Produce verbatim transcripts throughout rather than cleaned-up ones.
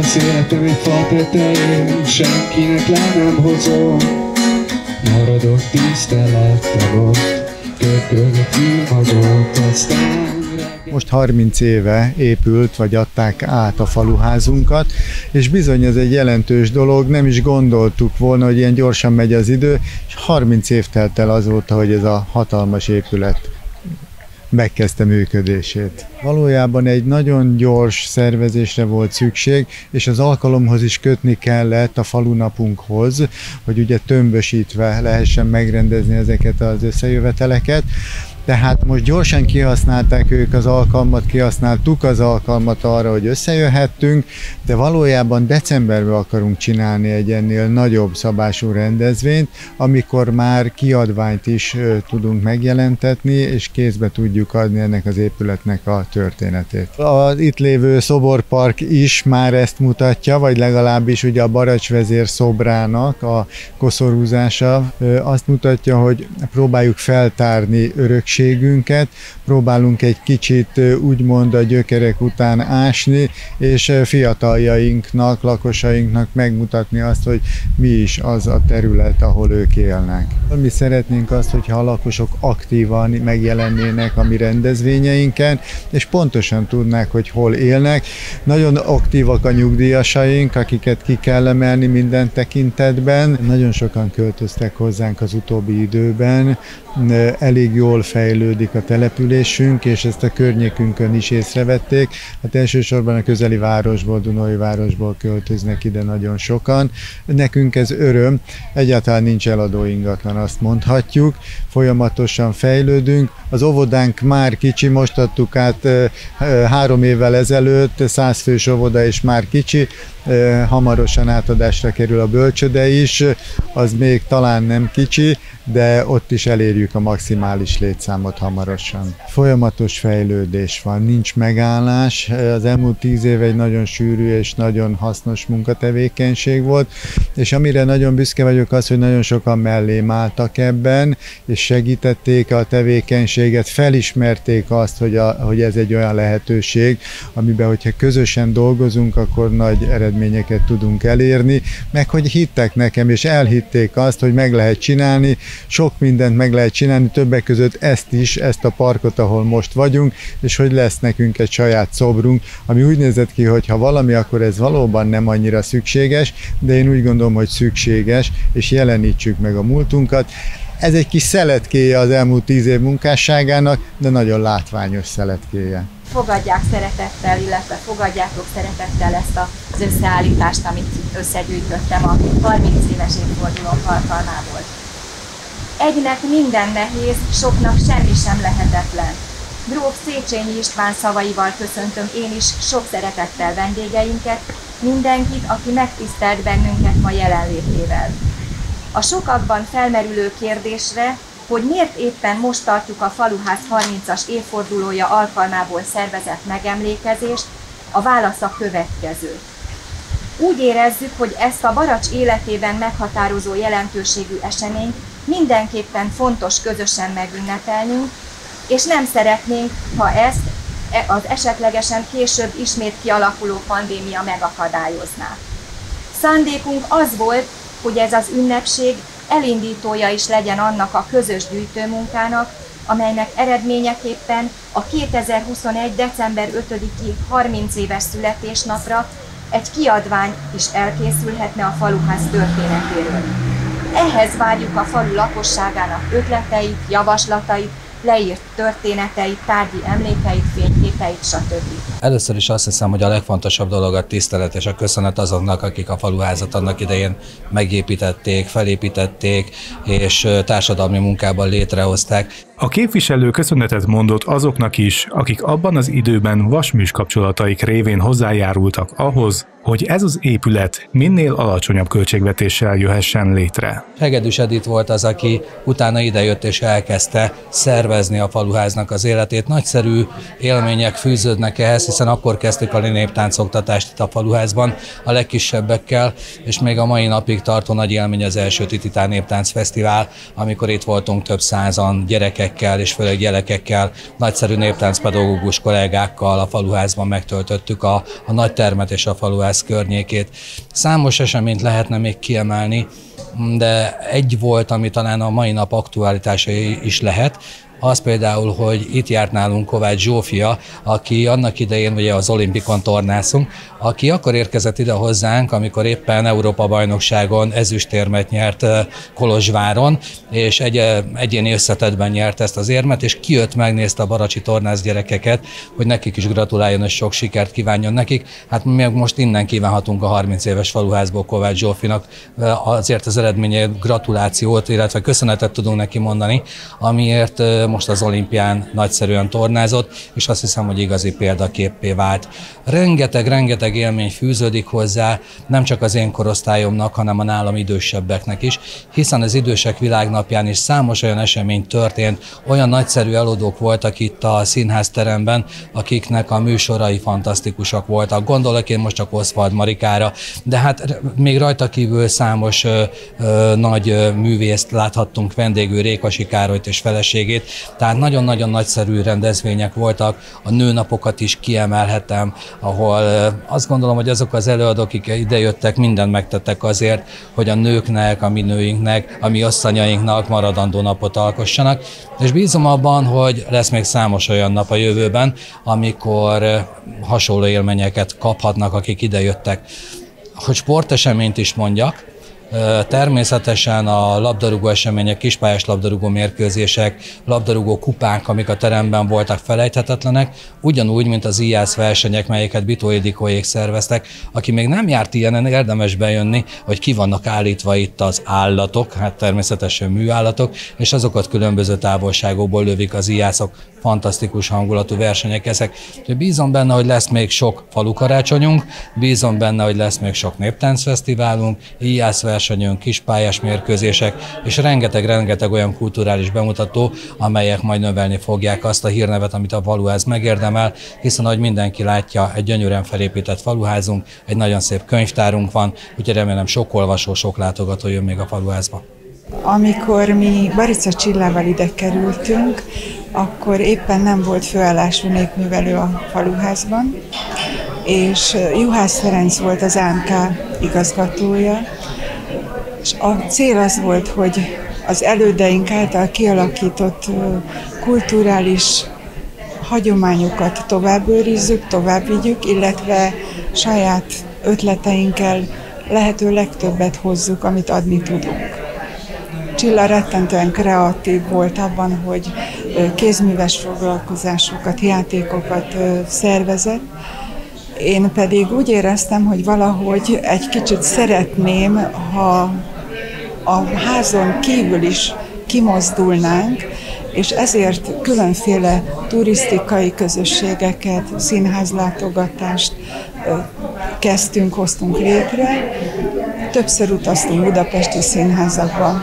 életem egy fa tetején, senkinek le nem hozom. Maradok tisztelettel ott, köpköd a címagot, aztán... Most harminc éve épült, vagy adták át a faluházunkat, és bizony ez egy jelentős dolog, nem is gondoltuk volna, hogy ilyen gyorsan megy az idő, és harminc év telt el azóta, hogy ez a hatalmas épület megkezdte működését. Valójában egy nagyon gyors szervezésre volt szükség, és az alkalomhoz is kötni kellett a falunapunkhoz, hogy ugye tömbösítve lehessen megrendezni ezeket az összejöveteleket. Tehát most gyorsan kihasználták ők az alkalmat, kihasználtuk az alkalmat arra, hogy összejöhettünk, de valójában decemberben akarunk csinálni egy ennél nagyobb szabású rendezvényt, amikor már kiadványt is tudunk megjelentetni, és kézbe tudjuk adni ennek az épületnek a történetét. Az itt lévő szoborpark is már ezt mutatja, vagy legalábbis ugye a Baracsvezér szobrának a koszorúzása azt mutatja, hogy próbáljuk feltárni örökségünket, próbálunk egy kicsit úgymond a gyökerek után ásni, és fiataljainknak, lakosainknak megmutatni azt, hogy mi is az a terület, ahol ők élnek. Mi szeretnénk azt, hogyha a lakosok aktívan megjelennének a mi rendezvényeinken, és pontosan tudnák, hogy hol élnek. Nagyon aktívak a nyugdíjasaink, akiket ki kell emelni minden tekintetben. Nagyon sokan költöztek hozzánk az utóbbi időben, elég jól fejlődik a településünk, és ezt a környékünkön is észrevették. Hát elsősorban a közeli városból, Dunai városból költöznek ide nagyon sokan. Nekünk ez öröm, egyáltalán nincs eladó ingatlan, azt mondhatjuk. Folyamatosan fejlődünk. Az óvodánk már kicsi, most adtuk át három évvel ezelőtt, száz fős óvoda és már kicsi. Hamarosan átadásra kerül a bölcsőde is, az még talán nem kicsi, de ott is elérjük a maximális létszámot hamarosan. Folyamatos fejlődés van, nincs megállás. Az elmúlt tíz év egy nagyon sűrű és nagyon hasznos munkatevékenység volt, és amire nagyon büszke vagyok az, hogy nagyon sokan mellém álltak ebben, és segítették a tevékenységet, felismerték azt, hogy, a, hogy ez egy olyan lehetőség, amiben, hogyha közösen dolgozunk, akkor nagy eredményeket tudunk elérni, meg hogy hittek nekem, és elhitték azt, hogy meg lehet csinálni, sok mindent meg lehet csinálni, többek között ezt is, ezt a parkot, ahol most vagyunk, és hogy lesz nekünk egy saját szobrunk, ami úgy nézett ki, hogy ha valami, akkor ez valóban nem annyira szükséges, de én úgy gondolom, hogy szükséges, és jelenítsük meg a múltunkat. Ez egy kis szeletkéje az elmúlt tíz év munkásságának, de nagyon látványos szeletkéje. Fogadják szeretettel, illetve fogadjátok szeretettel ezt az összeállítást, amit összegyűjtöttem a harminc éves évfordulónk alkalmából. Egynek minden nehéz, soknak semmi sem lehetetlen. Gróf Széchenyi István szavaival köszöntöm én is sok szeretettel vendégeinket, mindenkit, aki megtisztelt bennünket ma jelenlétével. A sokakban felmerülő kérdésre, hogy miért éppen most tartjuk a Faluház harmincas évfordulója alkalmából szervezett megemlékezést, a válasz a következő. Úgy érezzük, hogy ezt a Baracs életében meghatározó jelentőségű eseményt mindenképpen fontos közösen megünnepelnünk, és nem szeretnénk, ha ezt az esetlegesen később ismét kialakuló pandémia megakadályozná. Szándékunk az volt, hogy ez az ünnepség elindítója is legyen annak a közös gyűjtőmunkának, amelynek eredményeképpen a kétezer-huszonegy. december ötödiki harminc éves születésnapra egy kiadvány is elkészülhetne a Faluház történetéről. Ehhez várjuk a falu lakosságának ötleteit, javaslatait, leírt történeteit, tárgyi emlékeit, fényképeit, stb. Először is azt hiszem, hogy a legfontosabb dolog a tisztelet és a köszönet azoknak, akik a faluházat annak idején megépítették, felépítették és társadalmi munkában létrehozták. A képviselő köszönetet mondott azoknak is, akik abban az időben vasműs kapcsolataik révén hozzájárultak ahhoz, hogy ez az épület minél alacsonyabb költségvetéssel jöhessen létre. Hegedűs Edit volt az, aki utána idejött és elkezdte szervezni a faluháznak az életét. Nagyszerű élmények fűződnek ehhez, hiszen akkor kezdtük a néptáncoktatást itt a faluházban a legkisebbekkel, és még a mai napig tartó nagy élmény az első Tititán Néptánc Fesztivál, amikor itt voltunk több százan, gyerekek gyerekekkel, és főleg gyerekekkel, nagyszerű néptáncpedagógus kollégákkal a faluházban megtöltöttük a, a nagy termet és a faluház környékét. Számos eseményt lehetne még kiemelni, de egy volt, ami talán a mai nap aktualitása is lehet, az például, hogy itt járt nálunk Kovács Zsófia, aki annak idején ugye az olimpikon tornászunk, aki akkor érkezett ide hozzánk, amikor éppen Európa-bajnokságon ezüstérmet nyert Kolozsváron, és egy, egyéni összetettben nyert ezt az érmet, és kijött, megnézte a baracsi tornász gyerekeket, hogy nekik is gratuláljon, és sok sikert kívánjon nekik. Hát mi most innen kívánhatunk a harminc éves faluházból Kovács Zsófinak azért az eredményért gratulációt, illetve köszönetet tudunk neki mondani, amiért most az olimpián nagyszerűen tornázott, és azt hiszem, hogy igazi példaképpé vált. Rengeteg, rengeteg élmény fűződik hozzá, nem csak az én korosztályomnak, hanem a nálam idősebbeknek is, hiszen az idősek világnapján is számos olyan esemény történt, olyan nagyszerű előadók voltak itt a színházteremben, akiknek a műsorai fantasztikusak voltak. Gondolok én most csak Oswald Marikára, de hát még rajta kívül számos ö, ö, nagy művészt láthattunk vendégül, Rékasi Károlyt és feleségét. Tehát nagyon-nagyon nagyszerű rendezvények voltak, a nőnapokat is kiemelhetem, ahol azt gondolom, hogy azok az előadók, akik idejöttek, mindent megtettek azért, hogy a nőknek, a mi nőinknek, a mi asszonyainknak maradandó napot alkossanak, és bízom abban, hogy lesz még számos olyan nap a jövőben, amikor hasonló élményeket kaphatnak, akik idejöttek. Hogy sporteseményt is mondjak, természetesen a labdarúgó események, kispályás labdarúgó mérkőzések, labdarúgó kupánk, amik a teremben voltak, felejthetetlenek, ugyanúgy, mint az íjász versenyek, melyeket Bitó Ildikóék szerveztek. Aki még nem járt ilyenen, érdemes bejönni, hogy ki vannak állítva itt az állatok, hát természetesen műállatok, és azokat különböző távolságokból lövik az íjászok. Fantasztikus hangulatú versenyek ezek. Bízom benne, hogy lesz még sok falukarácsonyunk, bízom benne, hogy lesz még sok néptáncfesztiválunk, íjászversenyünk, kispályás mérkőzések, és rengeteg-rengeteg olyan kulturális bemutató, amelyek majd növelni fogják azt a hírnevet, amit a faluház megérdemel, hiszen ahogy mindenki látja, egy gyönyörűen felépített faluházunk, egy nagyon szép könyvtárunk van, úgyhogy remélem sok olvasó, sok látogató jön még a faluházba. Amikor mi Barica Csillával ide kerültünk, akkor éppen nem volt főállású népművelő a faluházban, és Juhász Ferenc volt az á em ká igazgatója, és a cél az volt, hogy az elődeink által kialakított kulturális hagyományokat továbbőrizzük, továbbvigyük, illetve saját ötleteinkkel lehető legtöbbet hozzuk, amit adni tudunk. Csilla rettentően kreatív volt abban, hogy kézműves foglalkozásokat, játékokat szervezett. Én pedig úgy éreztem, hogy valahogy egy kicsit szeretném, ha a házon kívül is kimozdulnánk, és ezért különféle turisztikai közösségeket, színházlátogatást kezdtünk, hoztunk létre. Többször utaztunk budapesti színházakban.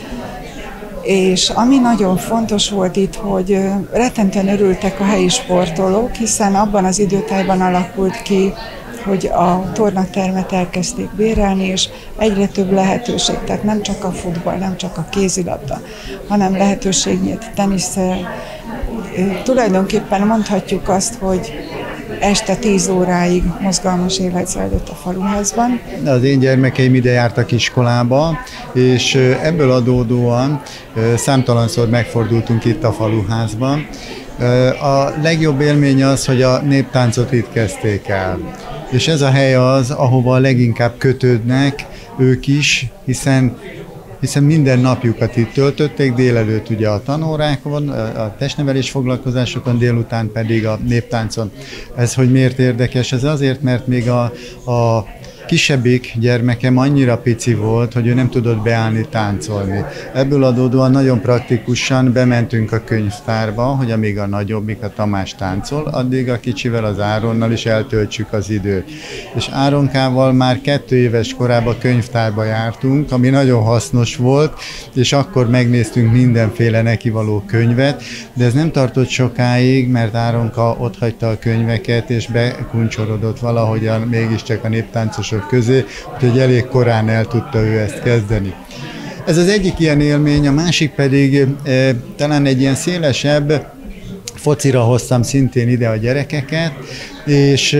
És ami nagyon fontos volt itt, hogy rettentően örültek a helyi sportolók, hiszen abban az időtájban alakult ki, hogy a tornatermet elkezdték bérelni, és egyre több lehetőség, tehát nem csak a futball, nem csak a kézilabda, hanem lehetőség nyílt teniszre. Tulajdonképpen mondhatjuk azt, hogy este tíz óráig mozgalmas élet zajlott a faluházban. Az én gyermekeim ide jártak iskolába, és ebből adódóan számtalanszor megfordultunk itt a faluházban. A legjobb élmény az, hogy a néptáncot itt kezdték el. És ez a hely az, ahova leginkább kötődnek ők is, hiszen hiszen minden napjukat itt töltötték, délelőtt ugye a tanórákon, a testnevelés foglalkozásokon, délután pedig a néptáncon. Ez hogy miért érdekes? Ez azért, mert még a, a kisebbik gyermekem annyira pici volt, hogy ő nem tudott beállni táncolni. Ebből adódóan nagyon praktikusan bementünk a könyvtárba, hogy amíg a nagyobbik, a Tamás táncol, addig a kicsivel, az Áronnal is eltöltsük az időt. És Áronkával már kettő éves korában könyvtárba jártunk, ami nagyon hasznos volt, és akkor megnéztünk mindenféle nekivaló könyvet, de ez nem tartott sokáig, mert Áronka otthagyta a könyveket, és bekuncsorodott valahogyan mégiscsak a néptáncosok közé, úgyhogy elég korán el tudta ő ezt kezdeni. Ez az egyik ilyen élmény, a másik pedig e, talán egy ilyen szélesebb, focira hoztam szintén ide a gyerekeket, és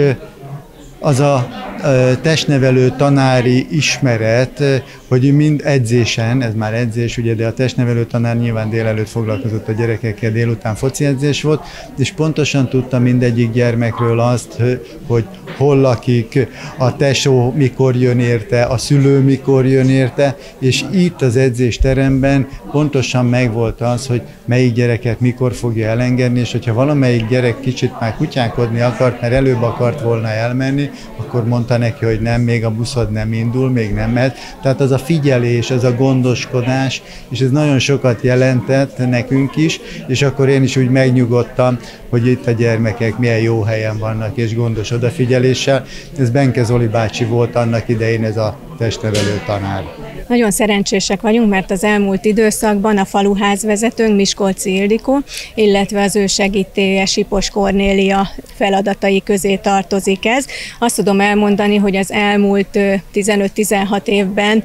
az a testnevelő tanári ismeret, hogy mind edzésen, ez már edzés, ugye, de a testnevelő tanár nyilván délelőtt foglalkozott a gyerekekkel, délután foci edzés volt, és pontosan tudta mindegyik gyermekről azt, hogy hol lakik, a tesó mikor jön érte, a szülő mikor jön érte, és itt az edzésteremben pontosan megvolt az, hogy melyik gyereket mikor fogja elengedni, és hogyha valamelyik gyerek kicsit már kutyánkodni akart, mert előbb akart volna elmenni, akkor mondta neki, hogy nem, még a buszod nem indul, még nem mehet. Tehát az a figyelés, az a gondoskodás, és ez nagyon sokat jelentett nekünk is, és akkor én is úgy megnyugodtam, hogy itt a gyermekek milyen jó helyen vannak, és gondos odafigyeléssel. Ez Benke Zoli bácsi volt annak idején, ez a testnevelő tanár. Nagyon szerencsések vagyunk, mert az elmúlt időszakban a faluházvezetőnk Miskolci Ildikó, illetve az ő segítője Sipos Kornélia feladatai közé tartozik ez. Azt tudom elmondani, hogy az elmúlt tizenöt-tizenhat évben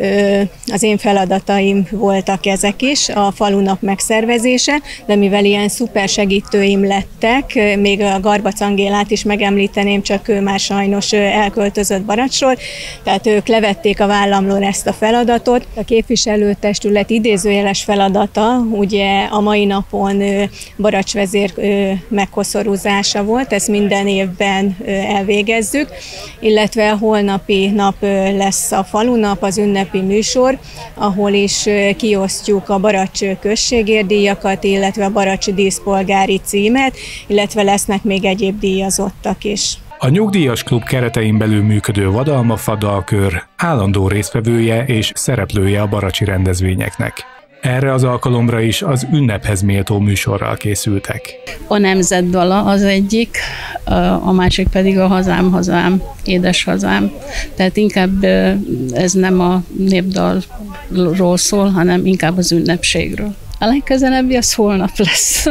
az én feladataim voltak ezek is, a falunap megszervezése, de mivel ilyen szuper segítőim lettek, még a Garbac Angélát is megemlíteném, csak ő már sajnos elköltözött Baracsról, tehát ők levették a vállamról ezt a feladatot. A képviselőtestület idézőjeles feladata ugye a mai napon Baracs vezér megkoszorúzása volt, ezt minden évben elvégezzük, illetve holnapi nap lesz a falunap, az ünnepi műsor, ahol is kiosztjuk a Baracs községérdíjakat, illetve a Baracs díszpolgári címet, illetve lesznek még egyéb díjazottak is. A Nyugdíjas Klub keretein belül működő Vadalmafa dalkör állandó résztvevője és szereplője a baracsi rendezvényeknek. Erre az alkalomra is az ünnephez méltó műsorral készültek. A nemzetdala az egyik, a másik pedig a Hazám, hazám, édes hazám. Tehát inkább ez nem a népdalról szól, hanem inkább az ünnepségről. A legközelebbi az holnap lesz.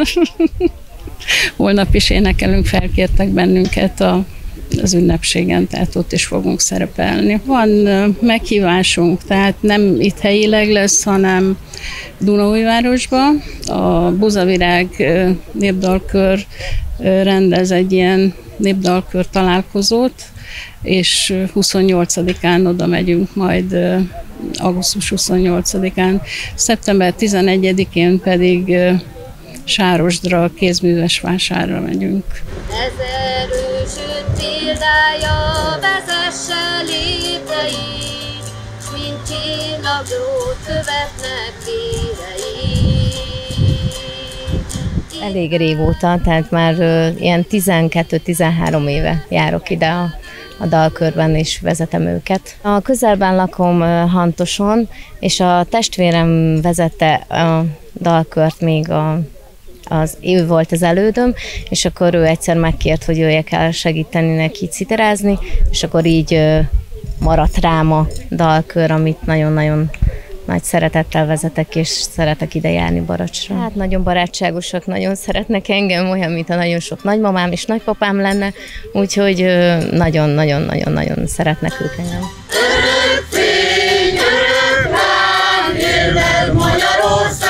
Holnap is énekelünk, felkértek bennünket a az ünnepségen, tehát ott is fogunk szerepelni. Van meghívásunk, tehát nem itt helyileg lesz, hanem Dunaújvárosban. A Buzavirág népdalkör rendez egy ilyen népdalkör találkozót, és huszonnyolcadikán oda megyünk majd, augusztus huszonnyolcadikán. Szeptember tizenegyedikén pedig Sárosdra kézműves vásárra megyünk. Ez erősöd példája, vezesse léptei, mint csillagról követnek vérei. Elég régóta, tehát már uh, ilyen tizenkettő-tizenhárom éve járok ide a, a dalkörben, és vezetem őket. A közelben lakom uh, Hantoson, és a testvérem vezette a dalkört még a az ő volt az elődöm, és akkor ő egyszer megkért, hogy jöjjek el segíteni neki citerázni, és akkor így maradt rám a dalkör, amit nagyon-nagyon nagy szeretettel vezetek, és szeretek ide járni Baracsra. Hát nagyon barátságosak, nagyon szeretnek engem, olyan, mint a nagyon sok nagymamám és nagypapám lenne, úgyhogy nagyon-nagyon-nagyon-nagyon szeretnek ők engem. Örök fény, örök rám, élved Magyarország!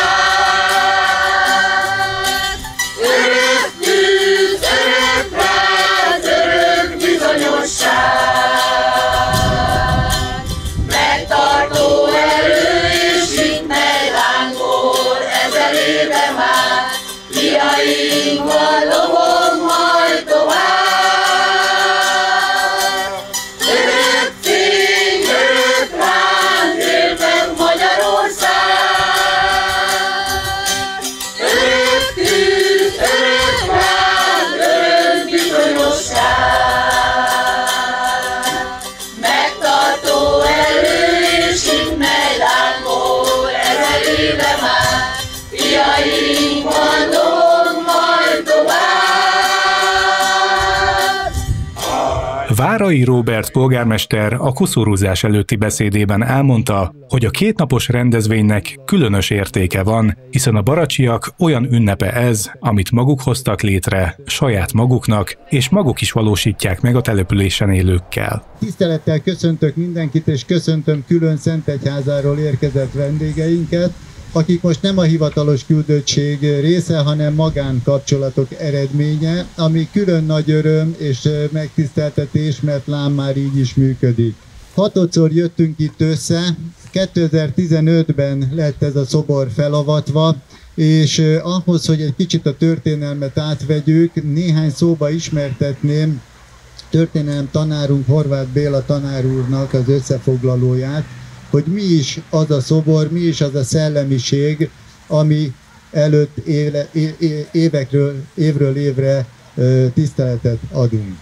Megtartó erő és itt meglángol, ezer éve már, fiainkval lobog majd tovább. Örök fény, Várai Róbert polgármester a koszorúzás előtti beszédében elmondta, hogy a kétnapos rendezvénynek különös értéke van, hiszen a baracsiak olyan ünnepe ez, amit maguk hoztak létre, saját maguknak, és maguk is valósítják meg a településen élőkkel. Tisztelettel köszöntök mindenkit, és köszöntöm külön Szentegyházáról érkezett vendégeinket, akik most nem a hivatalos küldöttség része, hanem magánkapcsolatok eredménye, ami külön nagy öröm és megtiszteltetés, mert lám már így is működik. Hatodszor jöttünk itt össze, kétezer-tizenötben lett ez a szobor felavatva, és ahhoz, hogy egy kicsit a történelmet átvegyük, néhány szóba ismertetném történelem tanárunk, Horváth Béla tanár úrnak az összefoglalóját, hogy mi is az a szobor, mi is az a szellemiség, ami előtt éle, é, évekről, évről évre tiszteletet adunk.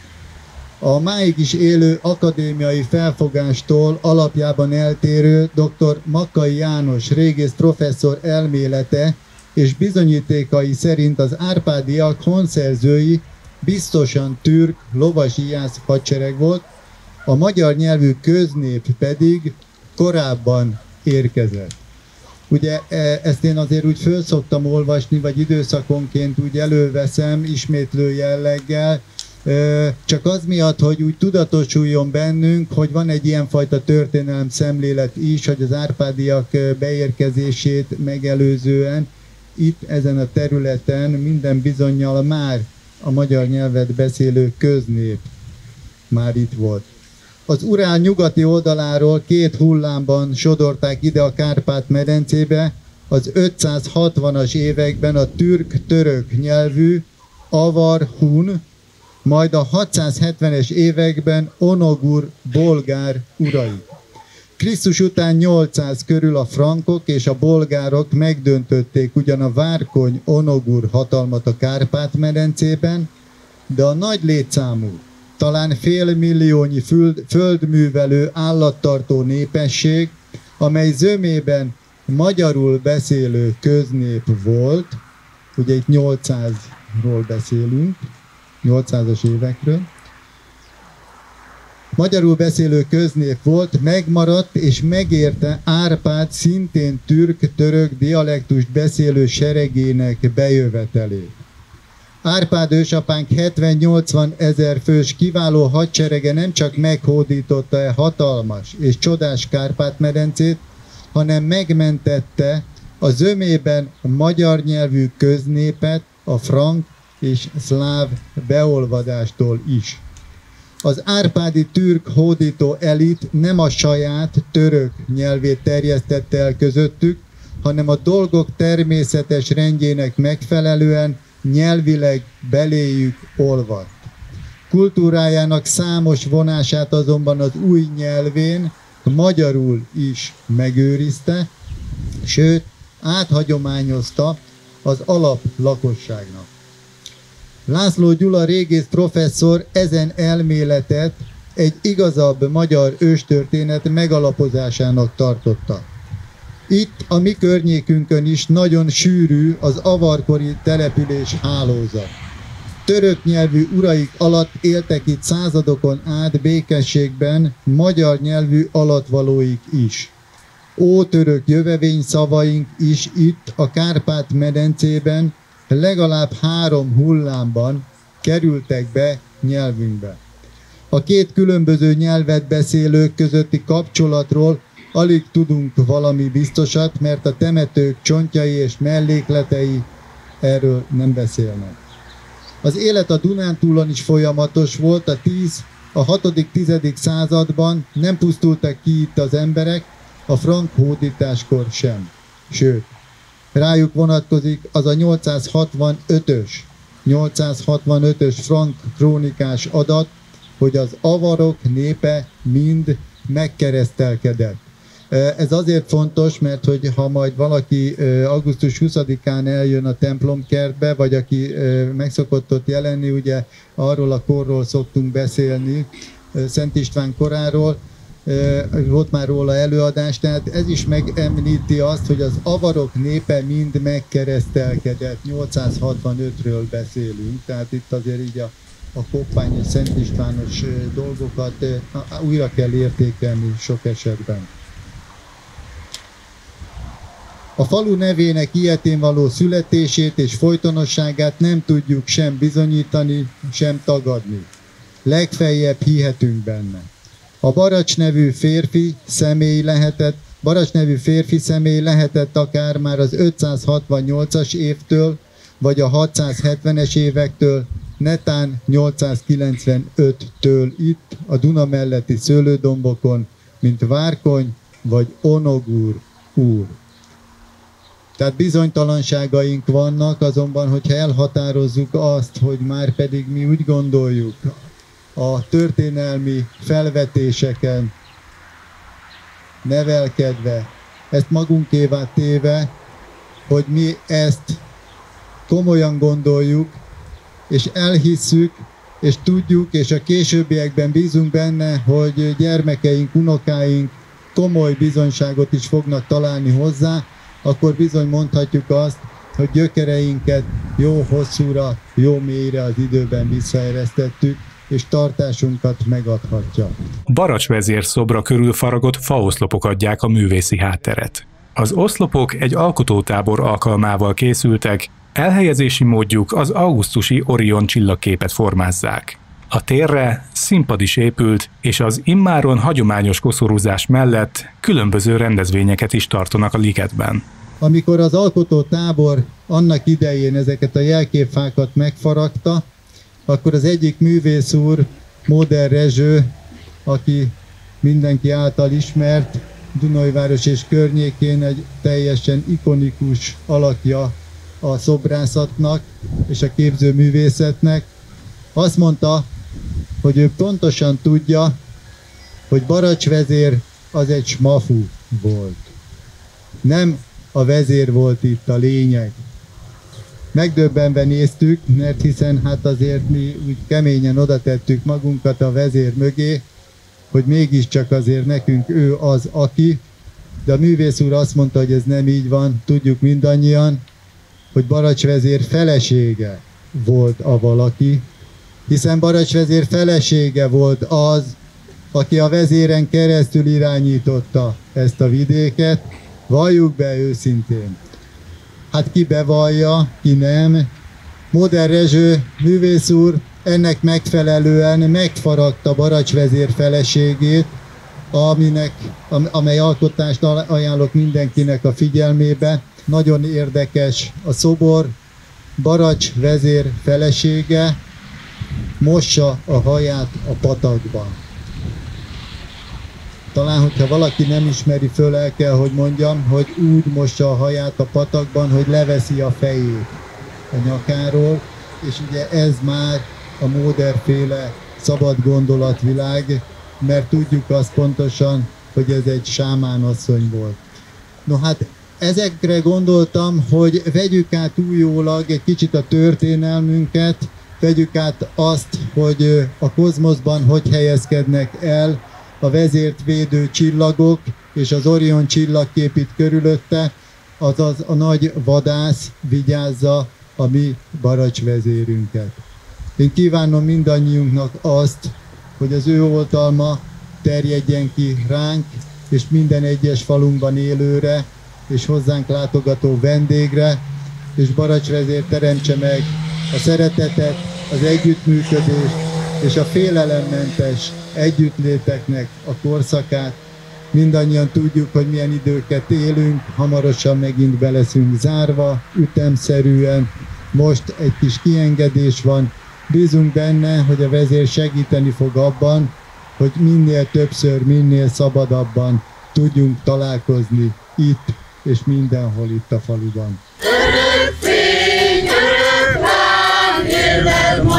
A máig is élő akadémiai felfogástól alapjában eltérő dr. Makkai János régész professzor elmélete és bizonyítékai szerint az árpádiak honszerzői biztosan türk lovas-ijász hadsereg volt, a magyar nyelvű köznép pedig korábban érkezett. Ugye ezt én azért úgy föl szoktam olvasni, vagy időszakonként úgy előveszem ismétlő jelleggel, csak az miatt, hogy úgy tudatosuljon bennünk, hogy van egy ilyenfajta történelem szemlélet is, hogy az árpádiak beérkezését megelőzően itt ezen a területen minden bizonnyal már a magyar nyelvet beszélő köznép már itt volt. Az Urál nyugati oldaláról két hullámban sodorták ide a Kárpát-medencébe az ötszázhatvanas években a türk-török nyelvű avar-hun, majd a hatszázhetvenes években onogur-bolgár urai. Krisztus után nyolcszáz körül a frankok és a bolgárok megdöntötték ugyan a várkony-onogur hatalmat a Kárpát-medencében, de a nagy létszámú, talán félmilliónyi földművelő állattartó népesség, amely zömében magyarul beszélő köznép volt, ugye itt nyolcszázról beszélünk, nyolcszázas évekről, magyarul beszélő köznép volt, megmaradt és megérte Árpád szintén türk-török dialektust beszélő seregének bejövetelét. Árpád ősapánk hetven-nyolcvan ezer fős kiváló hadserege nem csak meghódította e hatalmas és csodás Kárpát-medencét, hanem megmentette a zömében a magyar nyelvű köznépet a frank és szláv beolvadástól is. Az árpádi türk hódító elit nem a saját török nyelvét terjesztette el közöttük, hanem a dolgok természetes rendjének megfelelően nyelvileg beléjük olvadt. Kultúrájának számos vonását azonban az új nyelvén, magyarul is megőrizte, sőt, áthagyományozta az alap lakosságnak. László Gyula régész professzor ezen elméletet egy igazabb magyar őstörténet megalapozásának tartotta. Itt a mi környékünkön is nagyon sűrű az avarkori település hálózat. Török nyelvű uraik alatt éltek itt századokon át békességben magyar nyelvű alatvalóik is. Ótörök jövevény szavaink is itt a Kárpát-medencében legalább három hullámban kerültek be nyelvünkbe. A két különböző nyelvet beszélők közötti kapcsolatról alig tudunk valami biztosat, mert a temetők csontjai és mellékletei erről nem beszélnek. Az élet a Dunántúlon is folyamatos volt, a tíz, a hatodik-tizedik században nem pusztultak ki itt az emberek, a frank hódításkor sem. Sőt, rájuk vonatkozik az a nyolcszázhatvanötös, nyolcszázhatvanötös frank krónikás adat, hogy az avarok népe mind megkeresztelkedett. Ez azért fontos, mert hogy ha majd valaki augusztus huszadikán eljön a templomkertbe, vagy aki megszokott ott jelenni, ugye arról a korról szoktunk beszélni, Szent István koráról, volt már róla előadás, tehát ez is megemlíti azt, hogy az avarok népe mind megkeresztelkedett, nyolcszázhatvanötről beszélünk, tehát itt azért így a a Koppány és Szent Istvános dolgokat újra kell értékelni sok esetben. A falu nevének ilyetén való születését és folytonosságát nem tudjuk sem bizonyítani, sem tagadni. Legfeljebb hihetünk benne. A Baracs nevű férfi személy lehetett, Baracs nevű férfi személy lehetett akár már az ötszázhatvannyolcas évtől, vagy a hatszázhetvenes évektől, netán nyolcszázkilencvenöttől itt, a Duna melletti szőlődombokon, mint Várkony vagy Onogúr úr. Tehát bizonytalanságaink vannak, azonban, hogyha elhatározzuk azt, hogy már pedig mi úgy gondoljuk, a történelmi felvetéseken nevelkedve, ezt magunkévá téve, hogy mi ezt komolyan gondoljuk, és elhisszük, és tudjuk, és a későbbiekben bízunk benne, hogy gyermekeink, unokáink komoly bizonyságot is fognak találni hozzá, akkor bizony mondhatjuk azt, hogy gyökereinket jó hosszúra, jó mélyre az időben visszaeresztettük, és tartásunkat megadhatja. Baracs vezér szobra körül faragott faoszlopok adják a művészi hátteret. Az oszlopok egy alkotótábor alkalmával készültek, elhelyezési módjuk az augusztusi Orion csillagképet formázzák. A térre színpad is épült, és az immáron hagyományos koszorúzás mellett különböző rendezvényeket is tartanak a ligetben. Amikor az alkotótábor annak idején ezeket a jelképfákat megfaragta, akkor az egyik művész úr, Móder Rezső, aki mindenki által ismert, Dunajváros és környékén egy teljesen ikonikus alakja a szobrászatnak és a képzőművészetnek, azt mondta, hogy ő pontosan tudja, hogy Baracs vezér az egy smafú volt. Nem a vezér volt itt a lényeg. Megdöbbenve néztük, mert hiszen hát azért mi úgy keményen oda tettük magunkat a vezér mögé, hogy mégiscsak azért nekünk ő az, aki, de a művész úr azt mondta, hogy ez nem így van, tudjuk mindannyian, hogy Baracs vezér felesége volt a valaki, hiszen Baracs vezér felesége volt az, aki a vezéren keresztül irányította ezt a vidéket, valljuk be őszintén. Hát ki bevallja, ki nem. Móder Rezső művész úr ennek megfelelően megfaragta Baracs vezér feleségét, aminek, amely alkotást ajánlok mindenkinek a figyelmébe. Nagyon érdekes a szobor, Baracs vezér felesége mossa a haját a patakban. Talán, hogyha valaki nem ismeri föl, el kell, hogy mondjam, hogy úgy mossa a haját a patakban, hogy leveszi a fejét a nyakáról, és ugye ez már a Móder-féle szabad gondolatvilág, mert tudjuk azt pontosan, hogy ez egy sámánasszony volt. No hát ezekre gondoltam, hogy vegyük át újólag egy kicsit a történelmünket, vegyük át azt, hogy a kozmoszban hogy helyezkednek el a vezért védő csillagok, és az Orion csillagkép itt körülötte, azaz a nagy vadász vigyázza a mi Baracs vezérünket. Én kívánom mindannyiunknak azt, hogy az ő oltalma terjedjen ki ránk, és minden egyes falunkban élőre, és hozzánk látogató vendégre, és Baracs vezér teremtse meg a szeretetet, az együttműködést, és a félelemmentes együttléteknek a korszakát. Mindannyian tudjuk, hogy milyen időket élünk, hamarosan megint be leszünk zárva, ütemszerűen. Most egy kis kiengedés van, bízunk benne, hogy a vezér segíteni fog abban, hogy minél többször, minél szabadabban tudjunk találkozni itt és mindenhol itt a faluban. Örök fény, örök láng,